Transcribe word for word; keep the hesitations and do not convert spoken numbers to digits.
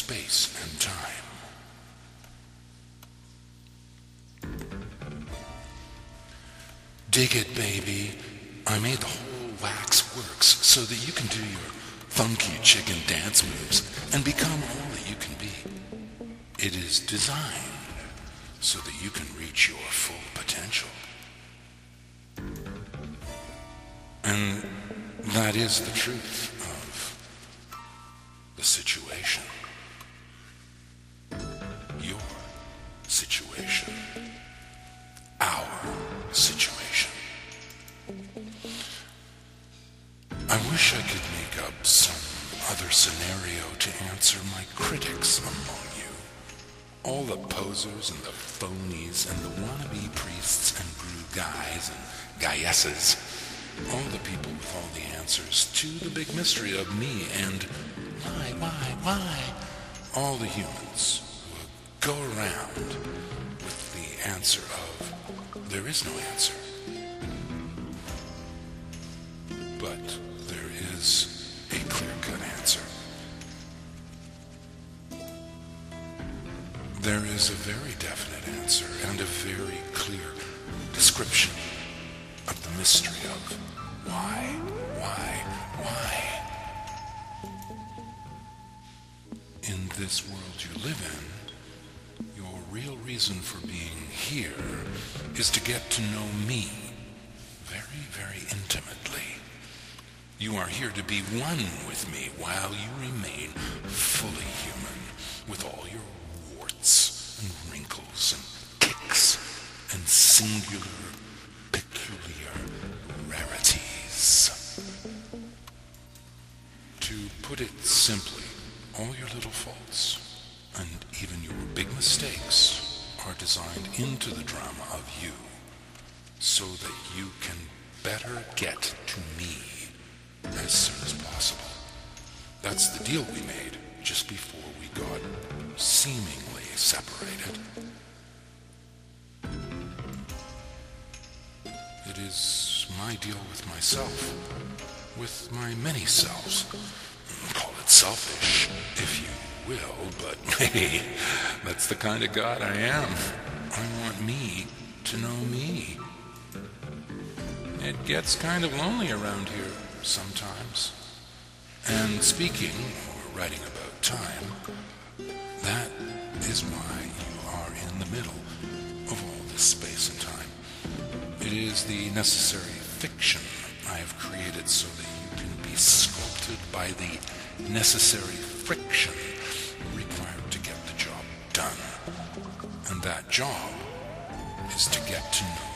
space and time. Dig it, baby. I made the whole wax works so that you can do your funky chicken dance moves and become all that you can be. It is designed so that you can reach your full potential. And that is the truth of the situation. Your situation. Our situation. I wish I could make up some other scenario to answer my critics among you. All the posers and the phonies and the wannabe priests and brew guys and guyesses. All the people with all the answers to the big mystery of me and why, why, why? All the humans who go around with the answer of there is no answer. But there is a clear-cut answer. There is a very definite answer and a very clear description of the mystery of why, why, why. In this world you live in, your real reason for being here is to get to know me very, very intimately. You are here to be one with me while you remain fully human with all your warts and wrinkles and kicks and singular, peculiar rarities. To put it simply, all your little faults and even your big mistakes are designed into the drama of you so that you can better get to me as soon as possible. That's the deal we made just before we got seemingly separated. It is my deal with myself, with my many selves. Call it selfish, if you will, but hey, that's the kind of God I am. I want me to know me. It gets kind of lonely around here sometimes. And speaking or writing about time, that is why you are in the middle of all this space and time. It is the necessary fiction I have created so that you can be sculpted by the necessary friction required to get the job done. And that job is to get to know